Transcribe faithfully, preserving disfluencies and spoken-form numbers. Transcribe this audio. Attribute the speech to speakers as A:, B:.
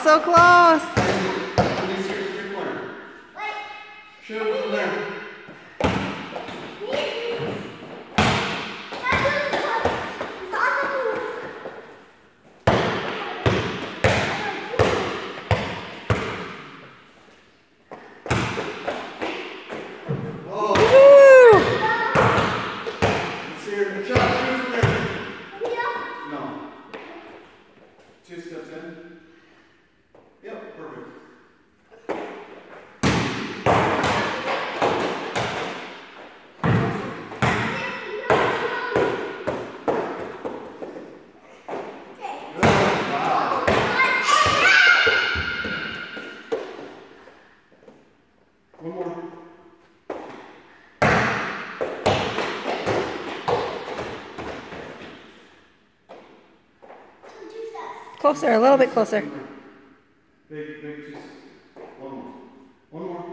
A: so close.
B: Shoot from there. Two steps in. Yep, perfect. One more.
A: Closer, a little bit closer.
B: Big, big, just one more. One more.